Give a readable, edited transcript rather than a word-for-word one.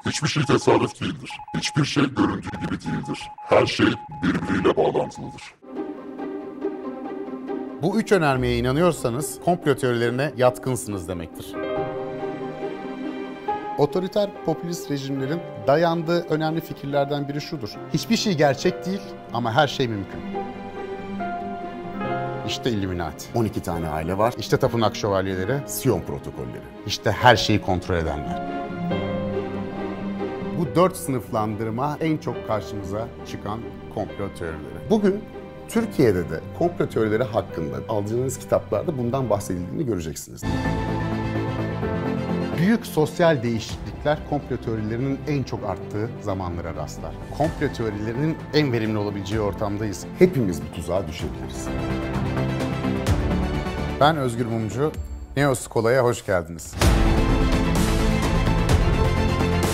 Hiçbir şey tesadüf değildir. Hiçbir şey göründüğü gibi değildir. Her şey birbiriyle bağlantılıdır. Bu üç önermeye inanıyorsanız komplo teorilerine yatkınsınız demektir. Otoriter popülist rejimlerin dayandığı önemli fikirlerden biri şudur: hiçbir şey gerçek değil ama her şey mümkün. İşte Illuminati. 12 tane aile var. İşte tapınak şövalyeleri, Siyon protokolleri. İşte her şeyi kontrol edenler. Bu 4 sınıflandırma en çok karşımıza çıkan komplo teorileri. Bugün Türkiye'de de komplo teorileri hakkında alacağınız kitaplarda bundan bahsedildiğini göreceksiniz. Büyük sosyal değişiklikler komplo teorilerinin en çok arttığı zamanlara rastlar. Komplo teorilerinin en verimli olabileceği ortamdayız. Hepimiz bu tuzağa düşebiliriz. Ben Özgür Mumcu, Neoskola'ya hoş geldiniz.